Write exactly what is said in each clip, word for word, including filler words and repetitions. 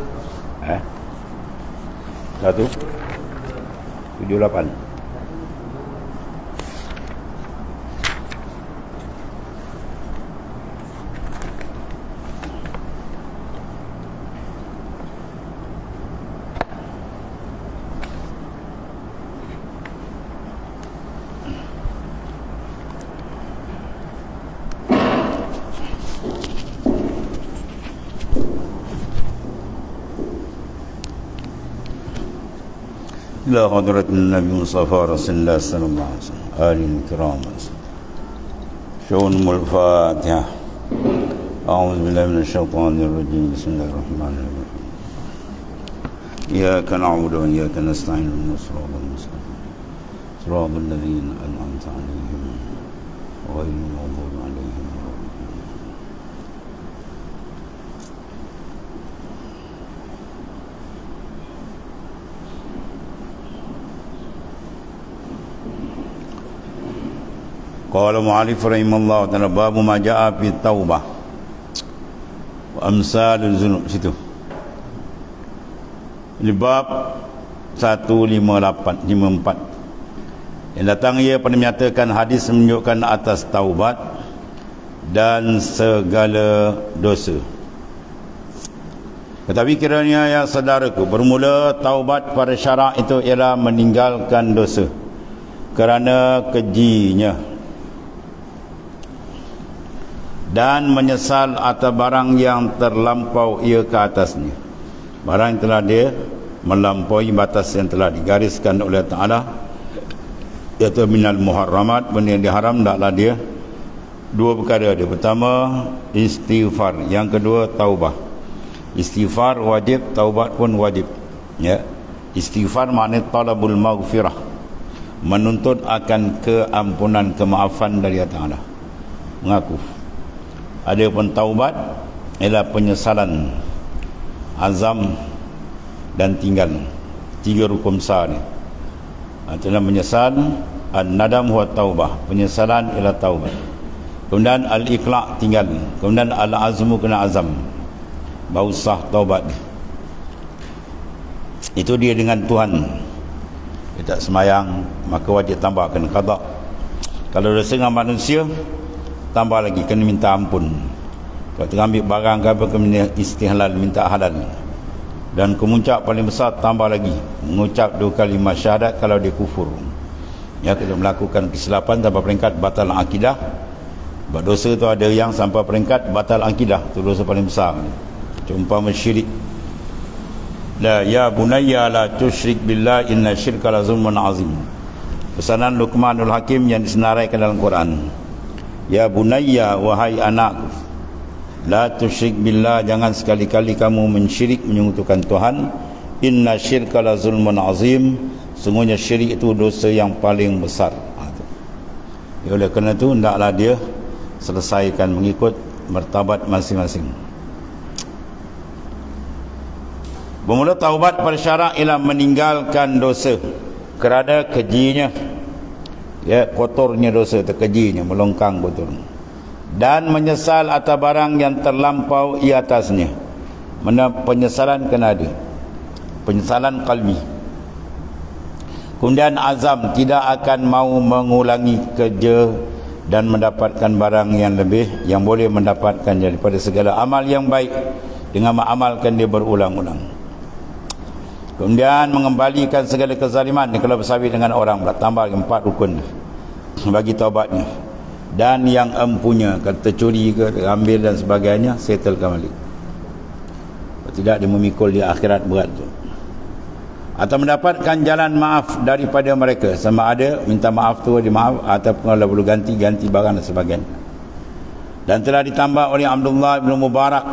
Eh? Satu tujuh lapan. إلى حضرة النبي المصطفى رسول الله صلى الله عليه وسلم آله الكرام شؤون الفاتحة. أعوذ بالله من الشيطان الرجيم بسم الله الرحمن الرحيم إياك نعبد وإياك نستعين اهدنا الصراط المستقيم صراط الذين أنعمت عليهم غير المغضوب عليهم. Qala mu'alif rahimahullah ta'ala babu ma ja'a fi taubah wa amsalul zunub. Situ di bab seratus lima puluh lapan lima puluh empat yang datang ia pada menyatakan hadis menunjukkan atas taubat dan segala dosa. Tetapi kiranya ya saudaraku, bermula taubat pada syarak itu ialah meninggalkan dosa kerana kejinya dan menyesal atas barang yang terlampau ia ke atasnya. Barang yang telah dia melampaui batas yang telah digariskan oleh Ta'ala, iaitu minal muharramat, benda yang diharam, taklah dia dua perkara dia. Pertama istighfar, yang kedua taubah. Istighfar wajib, taubat pun wajib, ya. Istighfar maknanya talabul maghfirah, menuntut akan keampunan, kemaafan dari Ta'ala, mengaku. Adapun taubat ialah penyesalan, azam dan tinggal. Tiga rukun besar ni. Itulah menyesal, an-nadam huwa taubah, penyesalan ialah taubat. Kemudian al-iqla', tinggal. Kemudian al-azmu, kena azam, baru sah taubat. Itu dia dengan Tuhan. Dia tak semayang, maka wajib tambah, kena qada. Kalau dosa dengan manusia, tambah lagi, kena minta ampun. Kalau terambil barang ke apa, kena istihlal, minta halal. Dan kemuncak paling besar, tambah lagi, mengucap dua kalimah syahadat kalau dia kufur. Ya, kita melakukan kesilapan sampai peringkat batal akidah. Sebab dosa tu ada yang sampai peringkat batal akidah, tu dosa paling besar. Umpama syirik. La ya bunayya la tusyrik billah inna syirka la zulmun azim. Pesanan Luqmanul Hakim yang disenaraikan dalam Quran. Ya bunayya, wahai anakku, la tusyrik billah, jangan sekali-kali kamu mensyirik, menyekutukan Tuhan. Inna syirka la zulmun azim, sungguhnya syirik itu dosa yang paling besar. Ya, oleh kerana itu hendaklah dia selesaikan mengikut martabat masing-masing. Bermula taubat pada syarak ialah meninggalkan dosa kerana kejinya, ya, kotornya dosa, terkejinya, melongkang kotor, dan menyesal atas barang yang terlampau ia atasnya. Mana penyesalan kena ada, penyesalan qalbi. Kemudian azam, tidak akan mau mengulangi kerja dan mendapatkan barang yang lebih, yang boleh mendapatkan daripada segala amal yang baik dengan mengamalkan dia berulang-ulang. Kemudian mengembalikan segala kezaliman, kalau bersawit dengan orang pula, tambah empat rukun bagi taubatnya. Dan yang empunya, kalau tercuri ke, ambil dan sebagainya, settlekan balik. Tidak dia memikul di akhirat berat tu. Atau mendapatkan jalan maaf daripada mereka, sama ada minta maaf tu dimaaf, ataupun kalau perlu ganti, ganti barang dan sebagainya. Dan telah ditambah oleh Abdullah bin Mubarak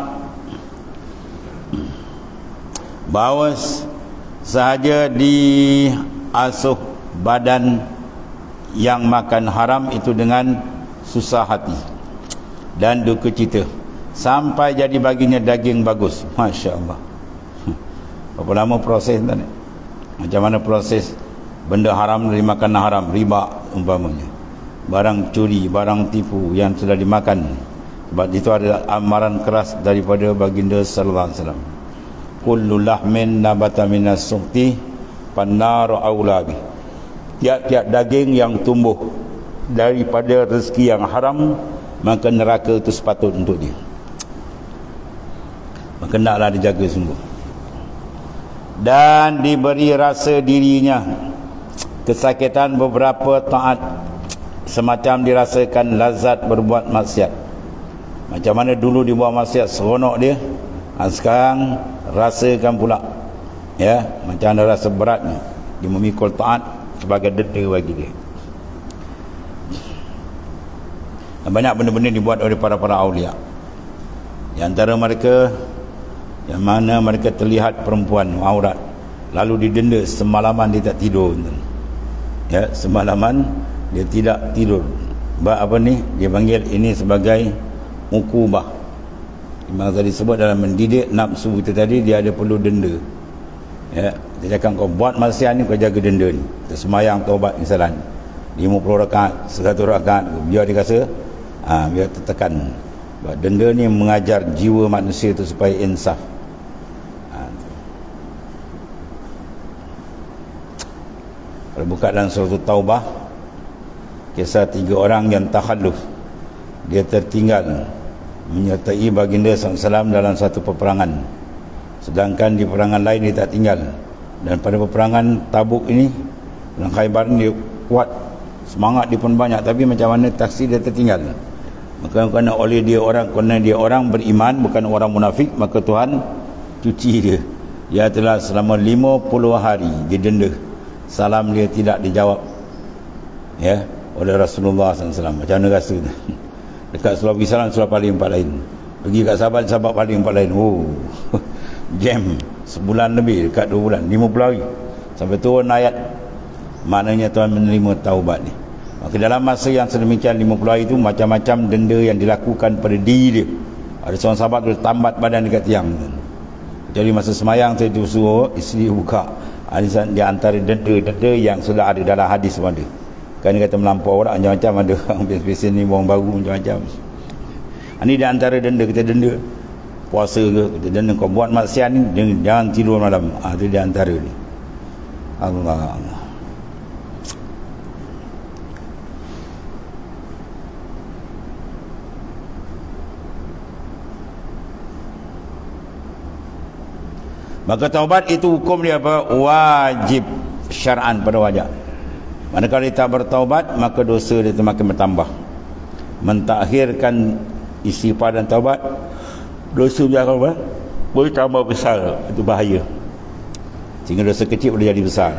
bahawa sahaja diasuh badan yang makan haram itu dengan susah hati dan duka cita sampai jadi baginya daging bagus. Masya Allah. Berapa lama proses tadi? Macam mana proses benda haram dari makanan haram, riba umpamanya, barang curi, barang tipu yang sudah dimakan. Sebab itu ada amaran keras daripada baginda sallallahu alaihi wasallam. kullu lahmin nabata minas suqti pannaru aula bi. Tiap-tiap daging yang tumbuh daripada rezeki yang haram, maka neraka itu sepatut untuk dia. Maka naklah dijaga sungguh. Dan diberi rasa dirinya kesakitan beberapa taat, semacam dirasakan lazat berbuat maksiat. Macam mana dulu dia buat maksiat seronok dia, sekarang rasakan pula, ya, macam ada rasa beratnya. Dia memikul taat sebagai denda bagi dia. Dan banyak benda-benda dibuat oleh para-para awliya. Di antara mereka, yang mana mereka terlihat perempuan aurat, lalu didenda semalaman dia tak tidur. Ya, semalaman dia tidak tidur. Sebab apa ni? Dia panggil ini sebagai mukubah. Memang tadi sebut dalam mendidik nafsu itu tadi, dia ada perlu denda. Ya, dia cakap kau buat maksiat ni, kau jaga denda ni. Tersemayang taubat misalnya lima puluh rakaat, seratus rakaat, biar dia rasa ha, biar tertekan. Sebab denda ni mengajar jiwa manusia tu supaya insaf. Ha, kalau buka dalam surah Taubah, kisah tiga orang yang takhalluf, dia tertinggal menyertai baginda sallallahu alaihi wasallam dalam satu peperangan, sedangkan di peperangan lain dia tak tinggal. Dan pada peperangan Tabuk ini, dalam Khaybar ni dia kuat, semangat dia pun banyak, tapi macam mana taksi dia tertinggal. Maka kerana oleh dia orang, kerana dia orang beriman, bukan orang munafik, maka Tuhan cuci dia. Dia telah selama lima puluh hari didenda, salam dia tidak dijawab, ya, oleh Rasulullah sallallahu alaihi wasallam. Macam mana rasa dekat Sulawesi Salam, Sulawesi paling empat lain, pergi kat Sabah, Sabah paling empat lain. Oh jam sebulan lebih, dekat dua bulan, lima puluh hari sampai turun ayat. Maknanya Tuhan menerima taubat ni. Maka dalam masa yang sedemikian lima puluh hari itu, macam-macam denda yang dilakukan pada diri dia. Ada seorang sahabat dia tambat badan dekat tiang. Jadi masa semayang saya tu suruh isteri buka. Ada di antara denda-denda yang sudah ada dalam hadis pun ada. Kan dia kata melampau orang macam-macam, ada orang biasa ni orang baru macam-macam. Ini di antara denda, kita denda puasa ke, kita denda kau buat maksiat ni, jangan tidur malam. Ah, itu di antara ni. Allah Allah. Maka taubat itu hukum dia apa? Wajib syar'an pada wajib. Manakala dia tak bertaubat, maka dosa dia semakin bertambah. Mentakhirkan istighfar dan taubat, dosa dia apa? Boleh tambah besar. Itu bahaya. Sehingga dosa kecil boleh jadi besar.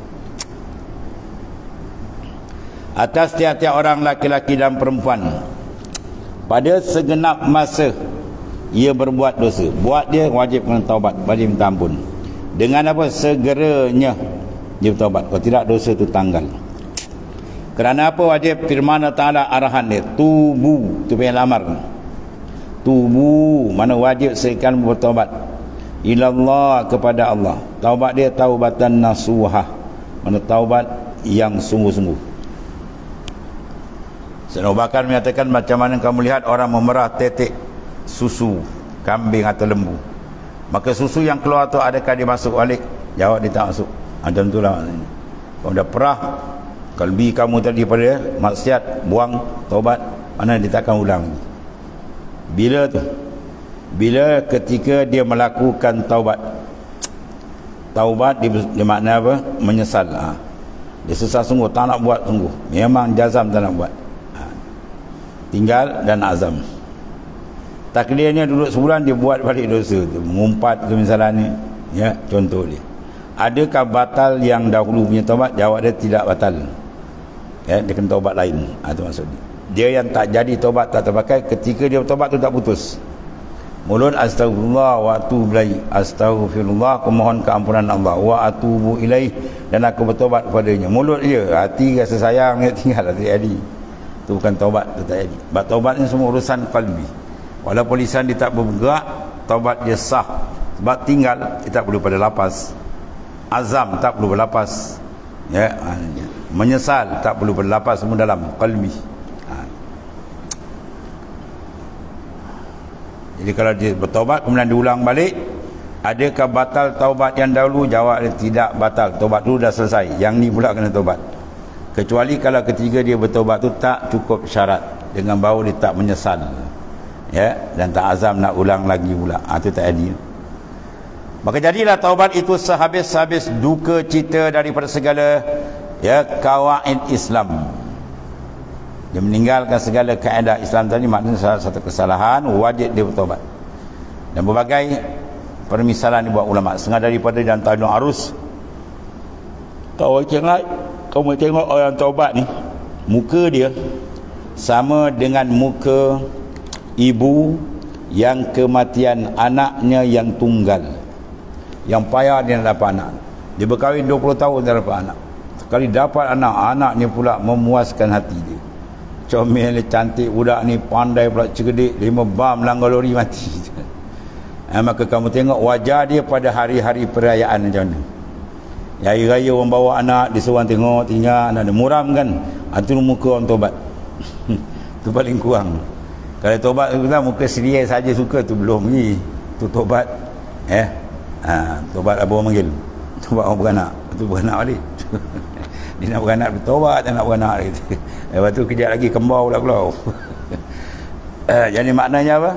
Atas tiap-tiap orang laki-laki dan perempuan, pada segenap masa ia berbuat dosa, buat dia wajib kena taubat, wajib minta ampun. Dengan apa? Segeranya dia bertaubat. Kalau tidak, dosa itu tanggal. Kerana apa wajib? Firman Allah Ta'ala arahan dia, tubu, itu punya lamar. Tubu, mana wajib sekan bertaubat. Ilallah, kepada Allah. Taubat dia taubatan nasuhah, mana taubat yang sungguh-sungguh. Sayyidina Abu Bakar menyatakan, macam mana kamu lihat orang memerah tetek susu kambing atau lembu, maka susu yang keluar tu adakah dia masuk balik? Jawab, dia tak masuk. Macam tu lah maksudnya. Kalau dah perah kalbi kamu tadi pada maksiat, buang, taubat, mana dia takkan ulang. Bila tu? Bila ketika dia melakukan taubat. Taubat dia, dia makna apa? Menyesal. Ha. Dia sesal sungguh, tak nak buat sungguh, memang jazam tak nak buat. Ha. Tinggal dan azam. Takdirnya duduk sebulan dia buat balik dosa tu, mengumpat tu misalnya, ya, contoh dia. Adakah batal yang dahulu punya taubat? Jawab dia tidak batal. Ya, dia kena taubat lain. Ha, tu maksud dia. Dia yang tak jadi taubat, tak terpakai, ketika dia bertaubat tu tak putus. Mulut astagfirullah wa atubu ilaih, astagfirullah, aku mohon keampunan Allah, wa atubu ilaih, dan aku bertaubat kepadanya. Mulut dia, hati rasa sayang dia tinggal, tak jadi. Tu bukan taubat, tu tak jadi. Sebab taubat ni semua urusan qalbi. Walaupun lisan dia tak bergerak, taubat dia sah. Sebab tinggal, dia tak perlu pada lapas. Azam tak perlu berlapas, ya. Menyesal tak perlu berlapas, semua dalam qalbi. Ha. Jadi kalau dia bertaubat kemudian diulang balik, Adakah batal taubat yang dahulu? Jawab dia tidak batal. Taubat dulu dah selesai. Yang ni pula kena taubat. Kecuali kalau ketiga dia bertaubat tu tak cukup syarat. Dengan bau dia tak menyesal. Ya, dan tak azam nak ulang lagi pula. Ah, tu tak adil. Maka jadilah taubat itu sehabis-habis duka cita daripada segala ya kawaid Islam. Dia meninggalkan segala kaedah Islam tadi, maknanya salah satu kesalahan, wajib dia bertaubat. Dan berbagai permisalan dibuat ulama. Setengah daripada dalam Tahlul Arus, kau tengok, kau tengok orang taubat ni, muka dia sama dengan muka ibu yang kematian anaknya yang tunggal, yang payah dia nak dapat anak. Dia berkahwin dua puluh tahun dia dapat anak. Sekali dapat anak, anaknya pula memuaskan hati dia. Comel, cantik budak ni, pandai pula, cerdik, lima bam langgar lori mati. Ha, maka kamu tengok wajah dia pada hari-hari perayaan macam mana. Ya, hari raya orang bawa anak, dia seorang tengok, tinggal anak dia muram kan. Itu muka orang tobat. Itu paling kurang. Kalau tobat kita muka serius saja suka, tu belum ni. Tu tobat. Eh. Ha, tobat apa orang panggil? Tobat orang beranak. Tu beranak balik. Dia nak beranak, bertobat dia nak beranak lagi. Lepas tu kejap lagi kembar pula keluar. Eh, jadi maknanya apa?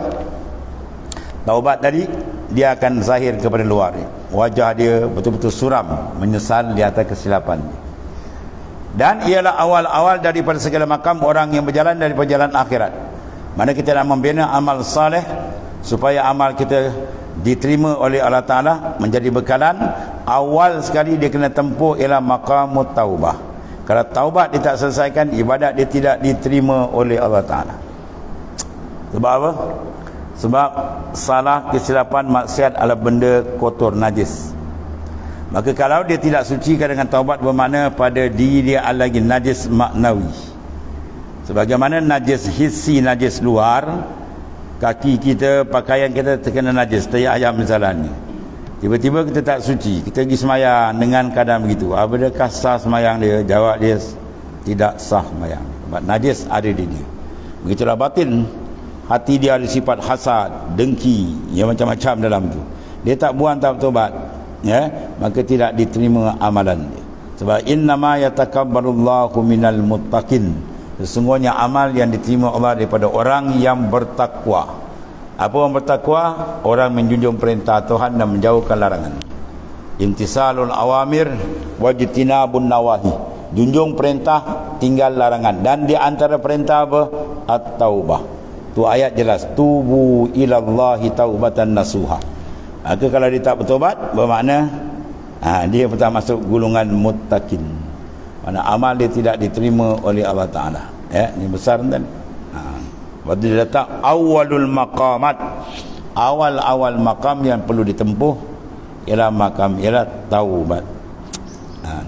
Taubat tadi dia akan zahir kepada luar dia. Wajah dia betul-betul suram, menyesal di atas kesilapan dia. Dan ialah awal-awal daripada segala makam orang yang berjalan daripada jalan akhirat. Mana kita nak membina amal saleh supaya amal kita diterima oleh Allah Ta'ala menjadi bekalan. Awal sekali dia kena tempuh ialah maqamut taubah. Kalau taubat dia tak selesaikan, ibadat dia tidak diterima oleh Allah Ta'ala. Sebab apa? Sebab salah, kesilapan, maksiat adalah benda kotor, najis. Maka kalau dia tidak sucikan dengan taubat, bermakna pada diri dia ada lagi najis maknawi. Sebagaimana najis hissi, najis luar, kaki kita, pakaian kita terkena najis, tayak ayam misalnya. Tiba-tiba kita tak suci, kita pergi semayang dengan keadaan begitu. Apakah sah semayang dia? Jawab dia, tidak sah semayang. Sebab najis ada di dia. Begitulah batin. Hati dia ada sifat hasad, dengki, yang macam-macam dalam tu. Dia tak buang, tak bertobat, ya, maka tidak diterima amalan dia. Sebab innama yatakabbarullahu minal muttaqin. Sesungguhnya amal yang diterima Allah daripada orang yang bertakwa. Apa orang bertakwa? Orang menjunjung perintah Tuhan dan menjauhkan larangan. Imtisalul awamir wajtinabun nawahi. Junjung perintah, tinggal larangan. Dan di antara perintah apa? At-taubah. Tu ayat jelas, tubu ilallahi taubatan nasuha. Maka kalau dia tak bertobat, bermakna ha, dia pun masuk golongan muttaqin. Mana amal dia tidak diterima oleh Allah Ta'ala. Ya, ini besar kan? Ha. Waktu dia letak awalul maqamat, awal-awal maqam yang perlu ditempuh ialah maqam, ialah taubat. Ha.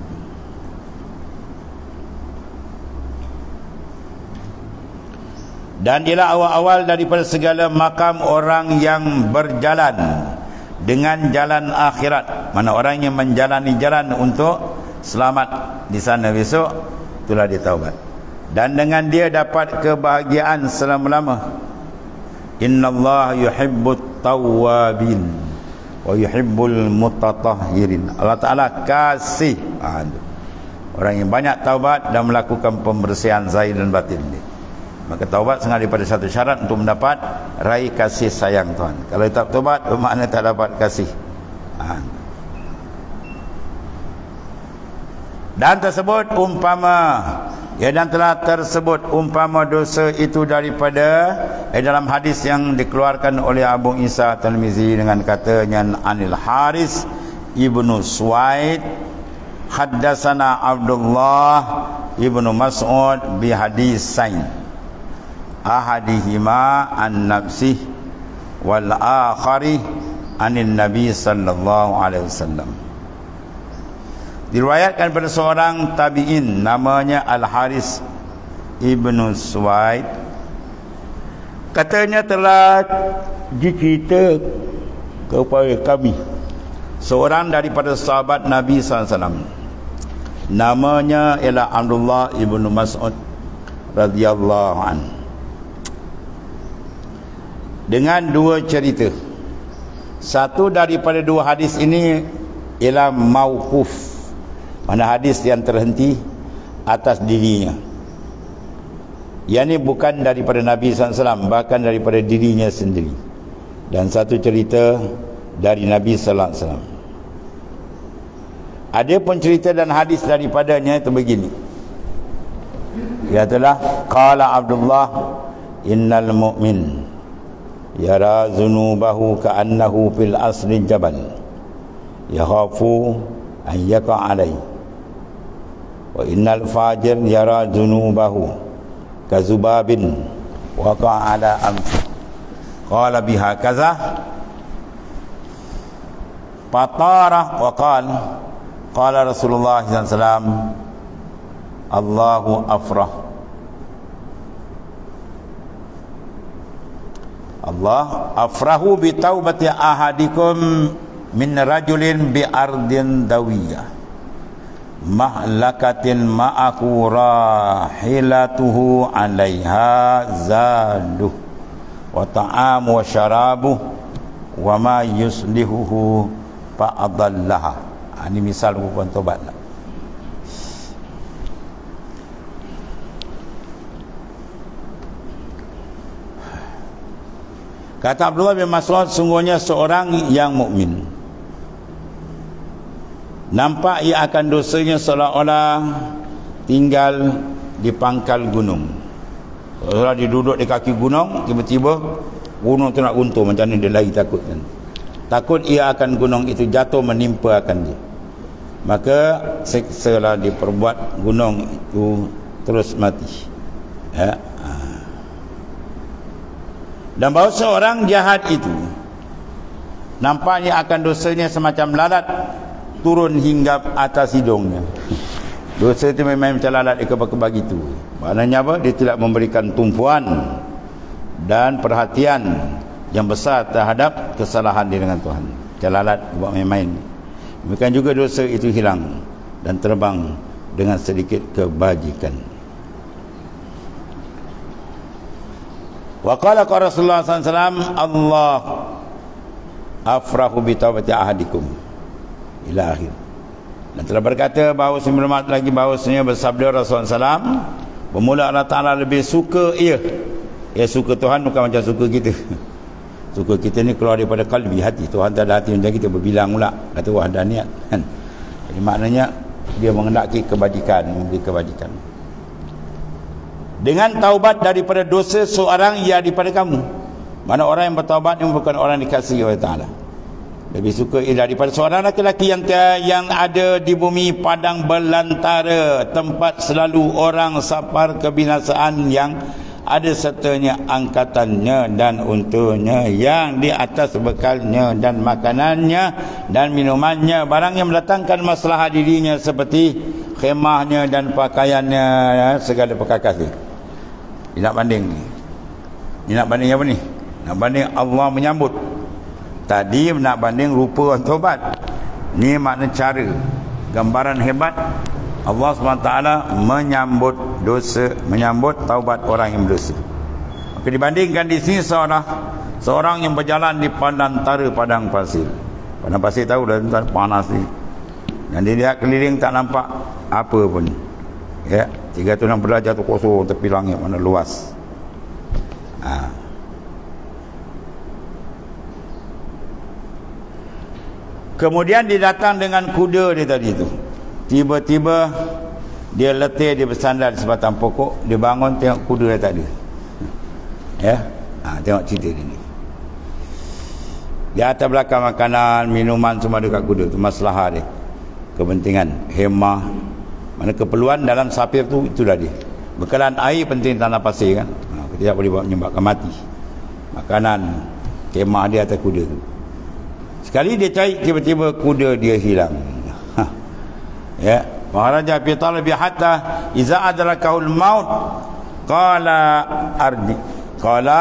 Dan ialah awal-awal daripada segala makam orang yang berjalan dengan jalan akhirat. Mana orang yang menjalani jalan untuk selamat di sana besok, itulah dia taubat. Dan dengan dia dapat kebahagiaan selama-lama. Innallaha yuhibbut tawwabin wa yuhibbul mutatahhirin. Allah Ta'ala kasih orang yang banyak taubat dan melakukan pembersihan zahir dan batin dia. Maka taubat sengaja daripada satu syarat untuk mendapat raih kasih sayang Tuhan. Kalau tak taubat, bermakna tak dapat kasih. Ha. Dan tersebut umpama, ya, dan telah tersebut umpama dosa itu daripada eh, dalam hadis yang dikeluarkan oleh Abu Isa Tirmizi dengan katanya Anil Haris ibnu Suwaid haddatsana Abdullah ibnu Mas'ud bi hadisain ahadihima an nafsih wal akhari anin nabi sallallahu alaihi wasallam. Diriwayatkan pada seorang tabi'in namanya Al-Haris ibnu Suwaid, katanya telah dicerita kepada kami seorang daripada sahabat Nabi sallallahu alaihi wasallam, namanya ialah Abdullah ibnu Mas'ud radhiyallahu anhu, dengan dua cerita. Satu daripada dua hadis ini ialah mauquf, mana hadis yang terhenti atas dirinya. Yang ini bukan daripada Nabi sallallahu alaihi wasallam, bahkan daripada dirinya sendiri. Dan satu cerita dari Nabi sallallahu alaihi wasallam. Ada pun cerita dan hadis daripadanya itu begini. Iaitu qala Abdullah innal mu'min yara zunubahu ka'annahu fil asli jabal yakhafu an yaqa alai wa innal fajir yara zunubahu kazubabin waqa ala anfi qala biha kaza fatara wa qala qala Rasulullah sallallahu alaihi wasallam Allahu afrah Allah afrahu bi taubati ahadikum min rajulin bi ardin dawiyah mahlakatin ma'aku rahilatuhu alaiha zaduh wa ta'amu wa syarabuh wa ma yuslihuhu fa'adallaha. Ini misal hukuman tobat. Kata Abdullah bin Mas'ud, sungguhnya seorang yang mukmin nampak ia akan dosanya seolah-olah tinggal di pangkal gunung. Seolah dia duduk di kaki gunung, tiba-tiba gunung tu nak runtuh, macam ni dia lari takut kan. Takut ia akan gunung itu jatuh menimpa akan dia. Maka seksalah diperbuat gunung itu terus mati. Ya. Dan bahawa seorang jahat itu nampaknya akan dosanya semacam lalat turun hingga atas hidungnya. Dosa itu memang macam lalat ekor-ekor itu. Maknanya apa? Dia tidak memberikan tumpuan dan perhatian yang besar terhadap kesalahan dia dengan Tuhan. Macam lalat buat main-main. Demikian juga dosa itu hilang dan terbang dengan sedikit kebajikan. Wa qala Rasulullah sallallahu alaihi wasallam Allah afrahu bi taubati ahadikum ila akhir. Dan telah berkata bahawa sebelum lagi bahawasanya bersabda Rasulullah sallallahu alaihi wasallam, bermula Allah Ta'ala lebih suka ia. Ia suka Tuhan bukan macam suka kita. Suka kita ni keluar daripada kalbi, hati. Tuhan tak ada hati macam kita, berbilang pula kata wahdaniyat kan. Jadi maknanya dia mengendaki kebajikan, memberi kebajikan. Dengan taubat daripada dosa seorang ia daripada kamu. Mana orang yang bertaubat yang bukan orang dikasihi oleh Ta'ala. Lebih suka ia daripada seorang lelaki yang yang ada di bumi padang belantara, tempat selalu orang safar kebinasaan, yang ada sertanya angkatannya dan untanya, yang di atas bekalnya dan makanannya dan minumannya, barang yang mendatangkan masalah dirinya seperti khemahnya dan pakaiannya, segala perkakas dia. Dia nak banding ni. Dia nak banding apa ni? Nak banding Allah menyambut. Tadi nak banding rupa orang taubat. Ni makna cara, gambaran hebat Allah subhanahu wa taala menyambut dosa, menyambut taubat orang yang berdosa. Maka dibandingkan di sini seorang seorang yang berjalan di padantara padang pasir. Padang pasir tahu dah panas ni. Dan dia lihat keliling tak nampak apa pun. Ya, tiga ratus enam puluh derajat tu kosong tepi langit, mana luas. Ha. Kemudian dia datang dengan kuda dia tadi tu. Tiba-tiba dia letih, dia bersandar di sebatang pokok, dia bangun tengok kuda dia tak ada. Ya. Ha, tengok cerita dia ni. Di atas belakang makanan, minuman semua dekat kuda tu, masalah dia. Kepentingan, hemah, mana keperluan dalam safir tu, itulah dia. Bekalan air penting tanah pasir kan. Ha, tidak boleh buat menyebabkan mati. Makanan, kemah dia atas kuda tu. Sekali dia cari, tiba-tiba kuda dia hilang. Ha. Ya, Maharaja fi talabi hatta iza adrakahul maut qala arji qala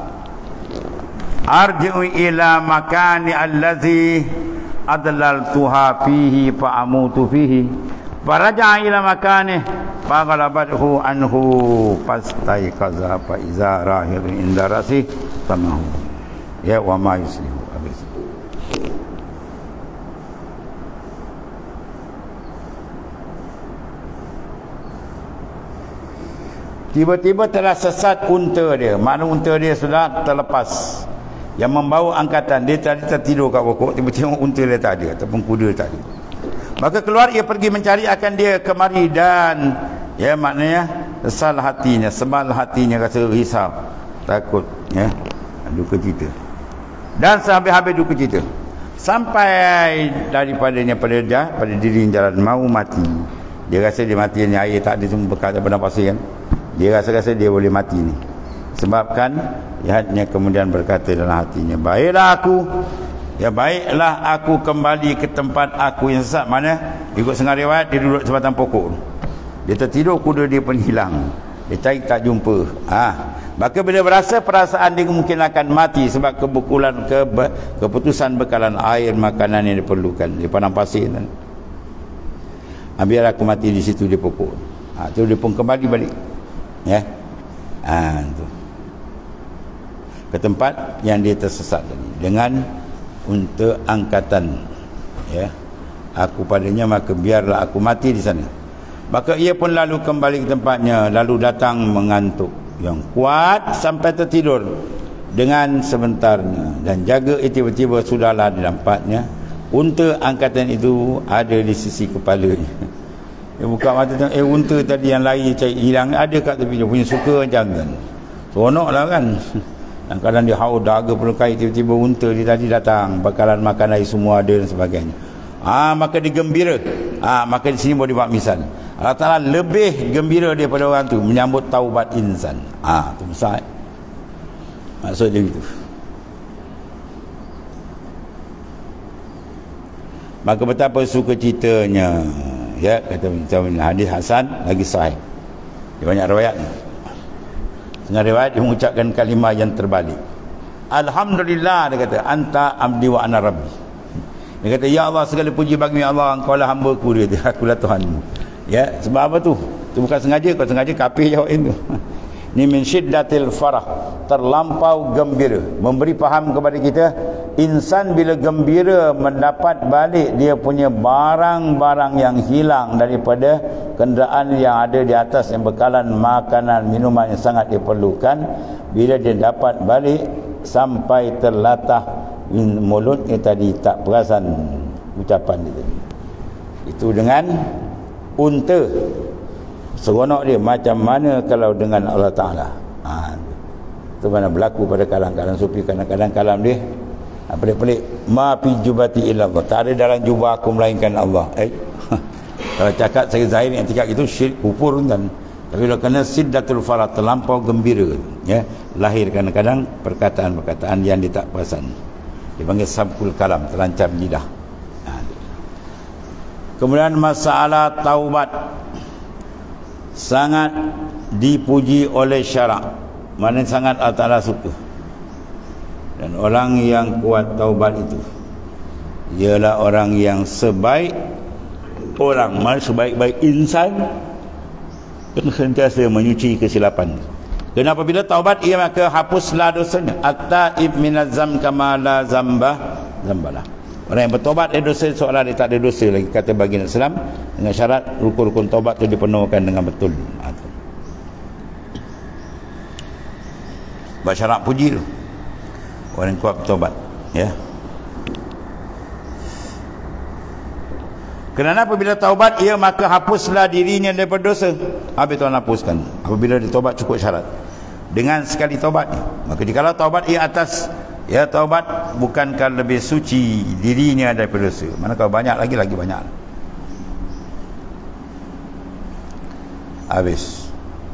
arji'u ila makani allazi adlaltuha fihi fa amutu fihi faraja ila makani faghalabathu anhu fastaiqaza fa iza rahir inda rasi tamahu ya wa ma yuslihu habis. Tiba-tiba telah sesat unta dia. Mana unta dia sudah terlepas. Yang membawa angkatan. Dia tadi tertidur kat pokok. Tiba-tiba unta dia tak ada. Ataupun kuda tak ada. Maka keluar ia pergi mencari akan dia kemari. Dan ya maknanya sesal hatinya. Sebal hatinya rasa risau. Takut. Ya. Duka cita. Dan sehabis-habis duka cita. Sampai daripadanya pada dah, pada diri jalan mau mati. Dia rasa dia mati ni air tak ada semua bekas benar pasir kan. Dia rasa-rasa dia boleh mati ni. Sebabkan lihatnya kemudian berkata dalam hatinya, baiklah aku, ya baiklah aku kembali ke tempat aku yang sesat. Mana? Ikut setengah riwayat dia duduk sebatang pokok. Dia tertidur, kuda dia pun hilang. Dia cari tak jumpa. Ah, maka bila berasa perasaan dia mungkin akan mati sebab kebukulan ke, keputusan bekalan air makanan yang diperlukan di padang pasir kan. Ah, biar aku mati di situ di pokok. Ah, tu dia pun kembali balik. Ya. Ah, tu. Ke tempat yang dia tersesat tadi dengan unta angkatan. Ya. Aku padanya maka biarlah aku mati di sana. Maka ia pun lalu kembali ke tempatnya, lalu datang mengantuk yang kuat sampai tertidur dengan sebentarnya, dan jaga eh, tiba-tiba sudahlah didampatnya unta angkatan itu ada di sisi kepalanya. Dia buka mata tengok, eh unta tadi yang lari cari hilang ada kat tepi, dia punya suka macam kan, seronok lah kan. Dan kadang dia haus dahaga pelukai, tiba-tiba unta dia tadi datang, bakalan makan air semua ada dan sebagainya. Ah, maka dia gembira. Ah, maka di sini boleh buat misal, Allah Ta'ala lebih gembira daripada orang tu menyambut taubat insan. Ah, tu besar. Maksud dia gitu. Maka betapa sukacitanya, ya, kata macam hadis hasan lagi sahih. Dia banyak riwayatnya. Setengah riwayat dia mengucapkan kalimah yang terbalik. Alhamdulillah, dia kata, anta abdi wa ana rabbi. Dia kata, ya Allah, segala puji bagi ya Allah, engkau lah hamba-Ku, dia, akulah Tuhanmu. Ya, sebab apa tu? Itu bukan sengaja, kau sengaja kapir jawab itu. Ni min syiddatil farah, terlampau gembira. Memberi faham kepada kita, insan bila gembira mendapat balik dia punya barang-barang yang hilang daripada kenderaan yang ada di atas, yang bekalan makanan, minuman yang sangat diperlukan, bila dia dapat balik sampai terlatah mulutnya tadi tak perasan ucapan dia tadi. Itu dengan unta. Seronok dia macam mana kalau dengan Allah Ta'ala. Ha, itu mana berlaku pada kalam-kalam sufi. Kadang-kadang kalam dia ha, pelik-pelik. Ma fi jubati illa Allah. Tak ada dalam jubah aku melainkan Allah. Eh? Kalau cakap saya zahir yang cakap itu syirik kufur kan. Tapi kalau kena siddatul farah, terlampau gembira, ya, lahir kadang-kadang perkataan-perkataan yang dia tak perasan. Dipanggil sabkul kalam, terancam lidah. Ha. Kemudian masalah taubat sangat dipuji oleh syarak, mana sangat Allah Ta'ala suka. Dan orang yang kuat taubat itu ialah orang yang sebaik orang, mana sebaik-baik insan yang sentiasa menyuci kesilapan. Dan apabila taubat ia maka hapuslah dosanya. At-taib minaz zam kama la zamba zambalah. Orang yang bertobat dari dosa seolah dia tak ada dosa lagi, kata baginda Islam, dengan syarat rukun-rukun taubat itu dipenuhkan dengan betul. Bersyarat puji tu orang yang kuat bertobat, ya. Kerana apabila taubat ia maka hapuslah dirinya daripada dosa. Habis Tuhan hapuskan apabila ditaubat cukup syarat dengan sekali taubat. Maka jikalau taubat ia atas, ya, taubat bukankah lebih suci dirinya daripada dosa? Mana kalau banyak lagi lagi banyak. Habis.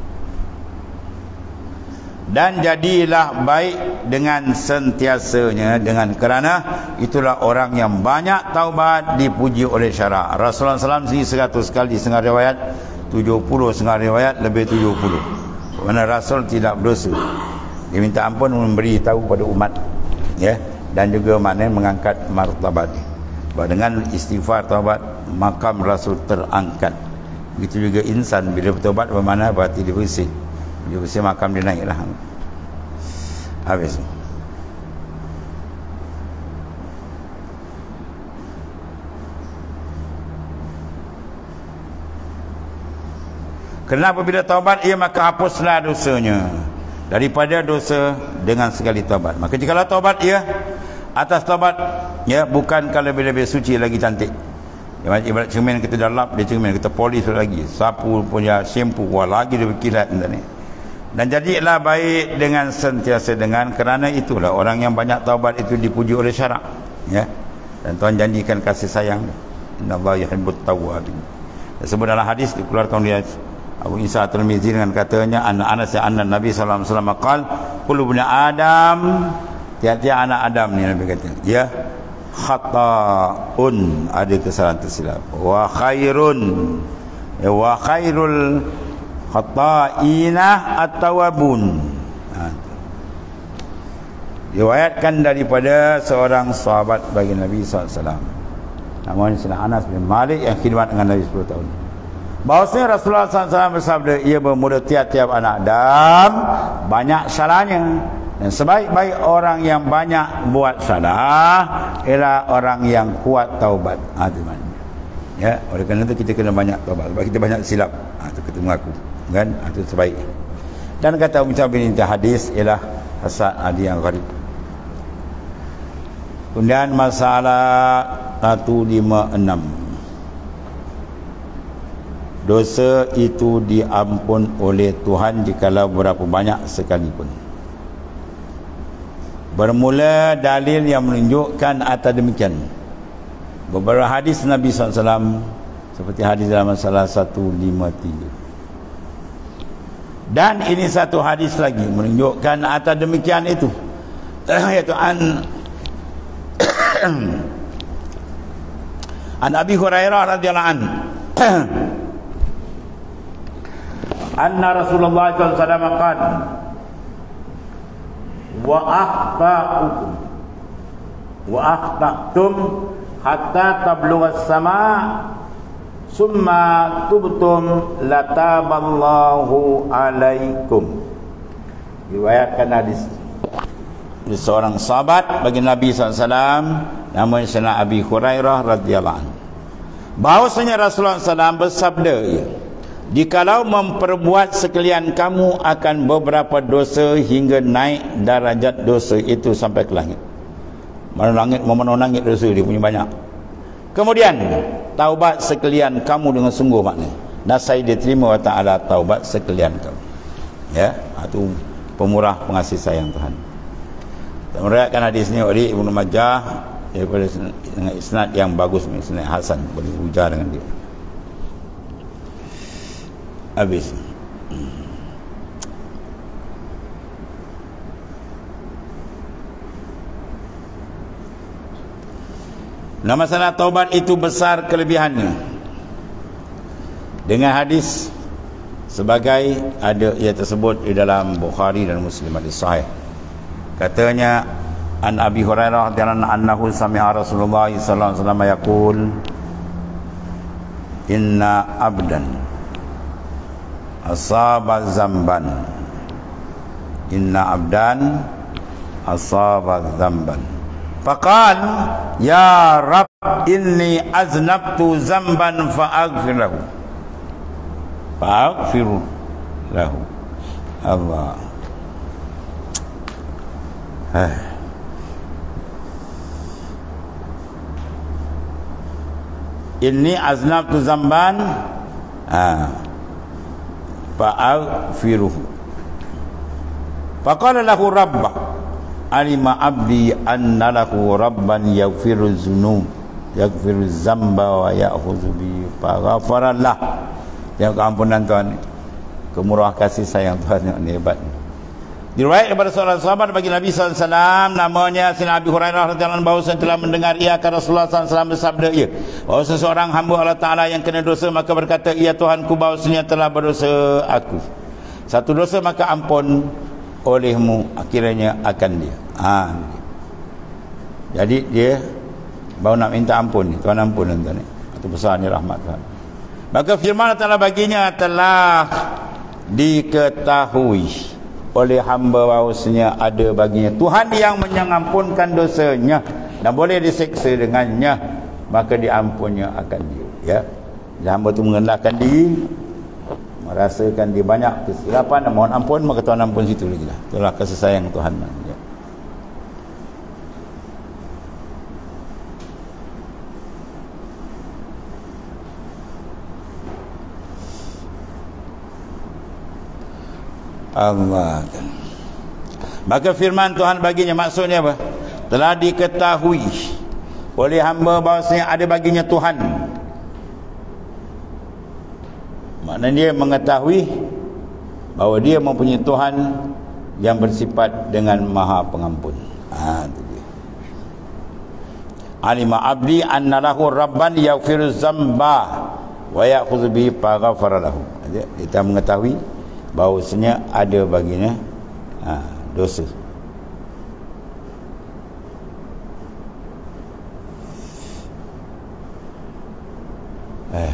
Dan jadilah baik dengan sentiasanya, dengan kerana itulah orang yang banyak taubat dipuji oleh syarak. Rasulullah sallallahu alaihi wasallam seratus kali, setengah riwayat tujuh puluh, setengah riwayat lebih tujuh puluh. Kerana Rasul tidak berdosa. Dia minta ampun, memberi tahu pada umat, ya, dan juga maknanya mengangkat martabat. Sebab dengan istighfar taubat makam Rasul terangkat. Begitu juga insan bila bertobat bermakna berarti dia bersih. Dia bersih makam dia naiklah. Habis. Kerana apabila taubat ia, maka hapuslah dosanya daripada dosa dengan sekali taubat. Maka jikalau taubat ia atas taubat, ya, bukan kalau lebih-lebih suci lagi cantik. Ibarat cermin kita dah lap, dia cermin kita polis lagi, sapu punya shampoo, wah lagi dia berkilat ni. Dan jadilah baik dengan sentiasa dengan, kerana itulah orang yang banyak taubat itu dipuji oleh syarak, ya. Dan Tuhan janjikan kasih sayang. Innallaha yuhibbut tawwabin. Sebut dalam hadis dikeluarkan oleh Abu Isa At-Tirmizi dengan katanya, Anas ya anna Nabi sallallahu alaihi wasallam qaal, kullu bani Adam, tiap-tiap anak Adam ni Nabi kata, ya, khata'un, ada kesalahan tersilap, wa khairun, ya, wa khairul khata'ina at-tawwabun. Ha, diriwayatkan daripada seorang sahabat bagi Nabi sallallahu alaihi wasallam, namanya Sayyidina Anas bin Malik yang khidmat dengan Nabi sepuluh tahun, bahawasanya Rasulullah sallallahu alaihi wasallam bersabda, ia bermula tiap-tiap anak Adam banyak salahnya, dan sebaik-baik orang yang banyak buat salah ialah orang yang kuat taubat. Ha, tu maknanya. Ya, oleh kerana itu kita kena banyak taubat, sebab kita banyak silap. Ha, tu kita mengaku, kan? Ha, tu sebaik. Dan kata Umar bin Inti hadis ialah hasan adi yang gharib. Kemudian masalah seratus lima puluh enam, dosa itu diampun oleh Tuhan jikalau berapa banyak sekalipun. Bermula dalil yang menunjukkan atas demikian beberapa hadis Nabi sallallahu alaihi wasallam, seperti hadis dalam masalah seratus lima puluh tiga. Dan ini satu hadis lagi menunjukkan atas demikian itu, iaitu an an Abi Hurairah radhiyallahu anhu anna Rasulullah sallallahu alaihi wasallam qala, wa akhta'ukum wa akhta'tum hatta tablugha as-sama' summa tubtum lataballahu alaikum. Riwayatkan hadis dari seorang sahabat bagi Nabi sallallahu alaihi wasallam, namanya Sayyidina Abi Hurairah radhiyallahu anhu, bahwasanya Rasulullah sallallahu alaihi wasallam bersabda, jikalau memperbuat sekalian kamu akan beberapa dosa hingga naik darajat dosa itu sampai ke langit. Mana langit, mana langit dosa dia punya banyak. Kemudian taubat sekalian kamu dengan sungguh makna. Nasai diterima wa ta'ala taubat sekalian kamu. Ya, itu pemurah pengasih sayang Tuhan. Dan meriwayatkan hadis ini oleh Ibnu Majah daripada dengan isnad yang bagus, isnad hasan, boleh ujar dengan dia. Habis. Nah, masalah taubat itu besar kelebihannya. Dengan hadis sebagai ada ia tersebut di dalam Bukhari dan Muslim hadis sahih. Katanya an Abi Hurairah radhiyallahu anhu sami'a Rasulullah sallallahu alaihi wasallam yaqul, inna abdan asaba zamban, inna abdan asaba zamban, faqal ya Rabb inni aznabtu zamban fa'aghfir lahu, fa'aghfir lahu. Allah, eh. Inni aznabtu zamban, ah, fa'aghfiruhu. Faqala lahu rabbah, alima abdi anna lahu rabban yaghfiru dzunub, yaghfiru dzamba wa ya'khudhu bi, faghfarallah. Yang keampunan Tuhan, kemurah kasih sayang Tuhan yang hebat. Diriwayatkan daripada seorang sahabat bagi Nabi sallallahu alaihi wasallam, namanya Sayyidina Abi Hurairah radhiyallahu anhu, bahwa telah mendengar ia akan Rasulullah sallallahu alaihi wasallam bersabda, ia bahawa seseorang hamba Allah Ta'ala yang kena dosa maka berkata, ya Tuhanku, bahawasanya telah berdosa aku satu dosa, maka ampun olehmu akhirnya akan dia. Ha, jadi dia baru nak minta ampun, Tuhan ampun tuan-tuan. Itu besar ni rahmat Tuhan. Maka firman Allah Ta'ala baginya telah diketahui oleh hamba bahawasanya ada baginya Tuhan yang mengampunkan dosanya dan boleh diseksa dengannya, maka diampunnya akan dia. Ya, dan hamba tu mengendahkan diri merasakan dia banyak kesilapan, mohon ampun, maka Tuhan ampun situ lagi lah. Itulah kasih sayang Tuhan. Ya. Allah. Maka firman Tuhan baginya, maksudnya apa? Telah diketahui oleh hamba bahawasanya ada baginya Tuhan. Maknanya dia mengetahui bahawa dia mempunyai Tuhan yang bersifat dengan Maha Pengampun. Ha, itu dia. Alima abdi anna lahu rabban yaghfiru dzamba wa ya'khudhu bihi faghfara lahu. Kita mengetahui bahawasanya ada baginya ha, dosa. Eh.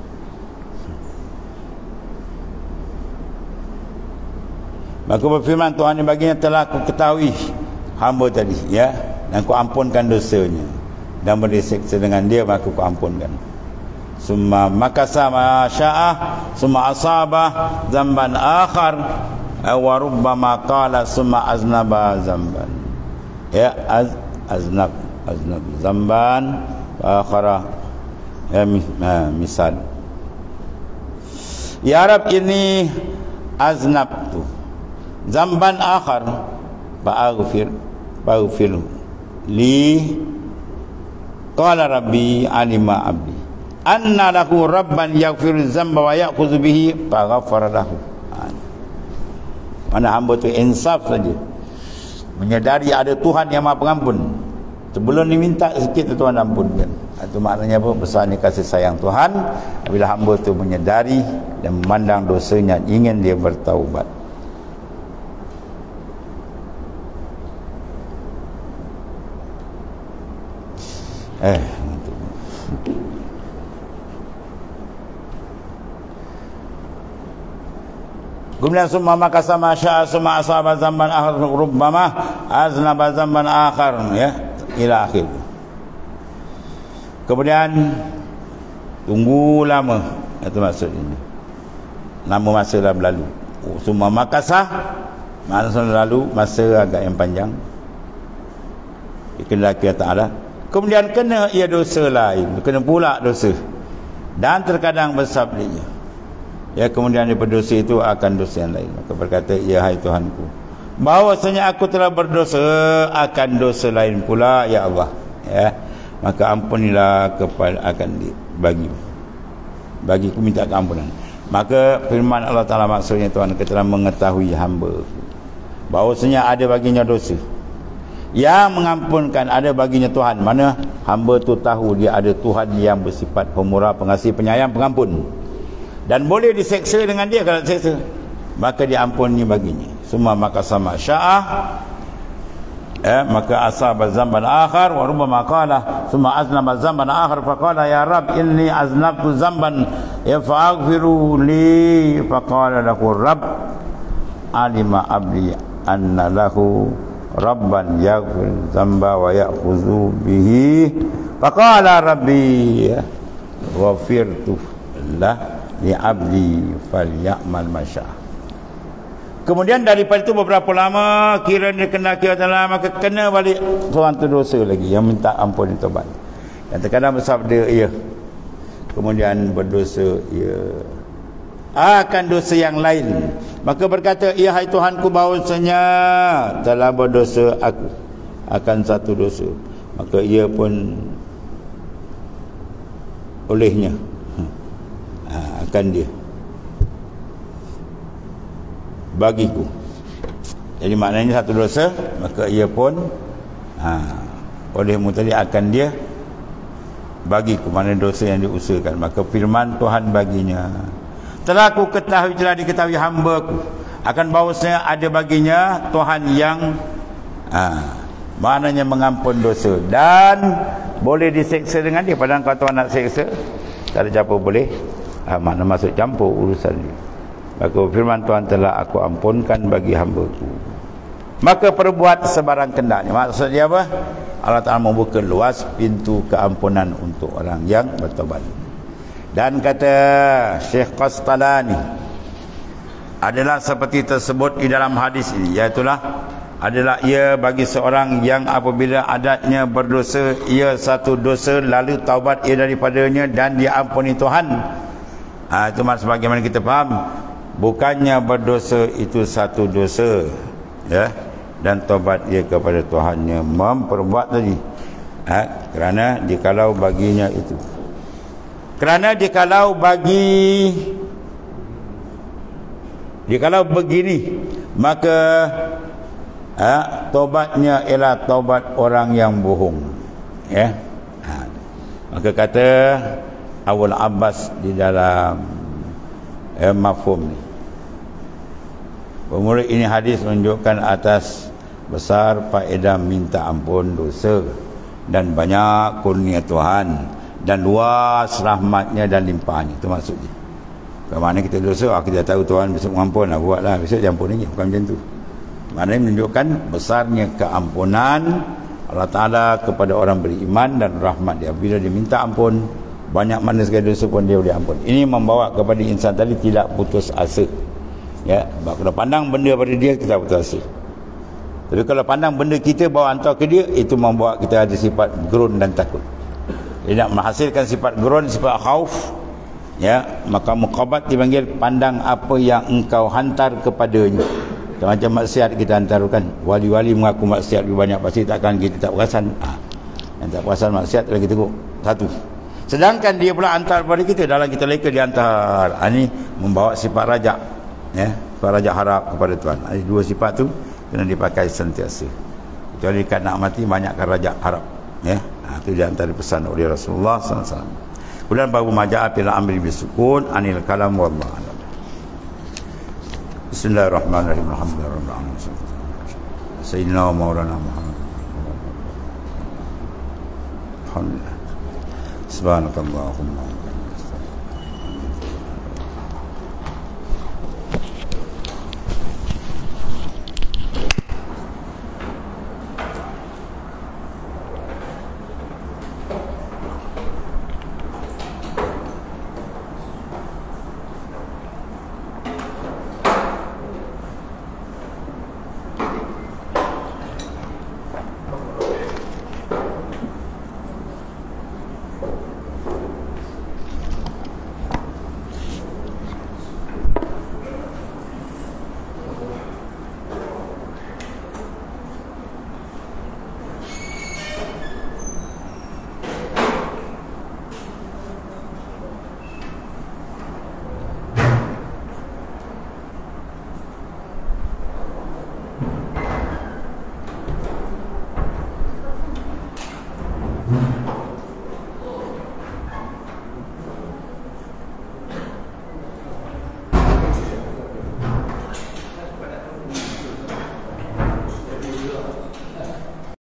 Maka berfirman Tuhan yang baginya, telah aku ketahui hamba tadi, ya, dan aku ampunkan dosanya dan beri seksa dengan dia, maka aku ampunkan. Summa makasa ma sya'ah summa asabah zamban akhar wa rubbama qala summa aznaba zamban, ya, az, aznab aznab zamban akhara, ya, misal, ya Rab, ini aznab tu zamban akhar fa'aghfir fa'aghfir li. Qala rabbi alima abdi anna lahu rabban yaghfiru dzamba wa ya'khudhu bihi faghfara lahu. Mana hamba tu insaf saja, menyadari ada Tuhan yang Maha Pengampun. Sebelum diminta sikit Tuhan ampunkan. Itu maknanya apa? Besarnya kasih sayang Tuhan bila hamba tu menyadari dan memandang dosanya, ingin dia bertaubat. Eh, kemudian summa makasa ma syaa summa asaba zamban akhar rubbama aznaba zamban akhar, ya, ila akhir. Kemudian tunggu lama, itu maksudnya lama masa dah berlalu. Summa makasa masa lalu, masa agak yang panjang, dikehendaki Allah Ta'ala. Kemudian kena ia dosa lain, kena pula dosa, dan terkadang besar dia, ya, kemudian daripada dosa itu akan dosa yang lain. Maka berkata, ya hai Tuhanku, bahawasanya aku telah berdosa akan dosa lain pula, ya Allah, ya, maka ampunilah kepada akan bagi bagiku, minta keampunan. Maka firman Allah Ta'ala maksudnya, Tuhan telah mengetahui hamba bahawasanya ada baginya dosa yang mengampunkan, ada baginya Tuhan. Mana hamba tu tahu dia ada Tuhan yang bersifat pemurah, pengasih, penyayang, pengampun, dan boleh diseksa dengan dia kalau seksa, maka diampuni baginya. Semua maka sama sya'ah, eh, maka asaba zamban akhar wa rubbama qala summa aznaba zamban akhar faqala ya Rab inni aznabtu zamban ya fa'aghfiru li faqala lahu Rabb alima abdi anna lahu rabban yaghfir dzamba wa ya'khudhu bihi faqala rabbi ghafirtu lah li abdi falyamal masya. Kemudian daripada itu beberapa lama, kira dia kena kira dalam, maka kena balik seorang tu dosa lagi yang minta ampun taubat. Dan terkadang bersabda ya, kemudian berdosa ya akan dosa yang lain, maka berkata, ya hai Tuhanku, bahawasanya telah berdosa aku akan satu dosa, maka ia pun olehnya ha, akan dia bagiku. Jadi maknanya satu dosa, maka ia pun ha, olehmu tadi akan dia bagiku, mana dosa yang diusahakan. Maka firman Tuhan baginya, telah aku ketahui, telah diketahui hamba-Ku akan bahawasanya ada baginya Tuhan yang ha, maknanya mengampun dosa dan boleh diseksa dengan dia. Padahal kalau Tuhan nak seksa, tak ada siapa boleh ha, makna masuk campur urusan dia. Maka firman Tuhan, telah aku ampunkan bagi hamba-Ku, maka perbuat sebarang kendaknya. Maksud dia apa? Allah Ta'ala membuka luas pintu keampunan untuk orang yang bertobat. Dan kata Syekh Qastalani, adalah seperti tersebut di dalam hadis ini, iaitulah adalah ia bagi seorang yang apabila adatnya berdosa, ia satu dosa lalu taubat ia daripadanya dan diampuni Tuhan. Ha, itu maksud bagaimana kita faham, bukannya berdosa itu satu dosa, ya, dan taubat ia kepada Tuhannya memperbuat tadi. Ha, kerana jikalau baginya itu, kerana jikalau bagi jikalau begini, maka ha, taubatnya ialah taubat orang yang bohong, ya. Ha, maka kata Abul Abbas di dalam eh, mafhum ni, bermula ini hadis menunjukkan atas besar faedah minta ampun dosa dan banyak kurnia Tuhan dan luas rahmatnya dan limpahannya. Itu maksudnya. Bagaimana kita dosa, ah, kita tahu Tuhan besok mengampun, ah, buatlah besok diampun lagi, bukan macam tu. Maknanya menunjukkan besarnya keampunan Allah Ta'ala kepada orang beriman dan rahmat dia. Bila dia minta ampun, banyak mana sekali dosa pun dia boleh ampun. Ini membawa kepada insan tadi tidak putus asa, ya. Sebab kalau pandang benda pada dia, kita putus asa. Tapi kalau pandang benda kita bawa hantar ke dia, itu membawa kita ada sifat gerun dan takut. Dia nak menghasilkan sifat gerun, sifat khauf, ya, maka muqabat dipanggil pandang apa yang engkau hantar kepadanya. Macam maksiat kita hantarkan, wali-wali mengaku maksiat lebih banyak, pasti takkan kita tak perasan. Ha. Yang tak perasan maksiat lagi tengok satu. Sedangkan dia pula hantar kepada kita, dalam kita leka dia hantar. Ha, ini membawa sifat rajak, ya, sifat rajak harap kepada Tuhan. Ha, dua sifat tu kena dipakai sentiasa. Kecuali kat nak mati banyakkan rajak harap, ya. Ha, itu dia antara pesan oleh Rasulullah sallallahu alaihi wasallam. Kemudian babu maja'a fil amri bisukun anil kalam wallahu a'lam. Bismillahirrahmanirrahim. Alhamdulillah. Sayyidina Maulana Muhammad. Alhamdulillah. Subhanakallahumma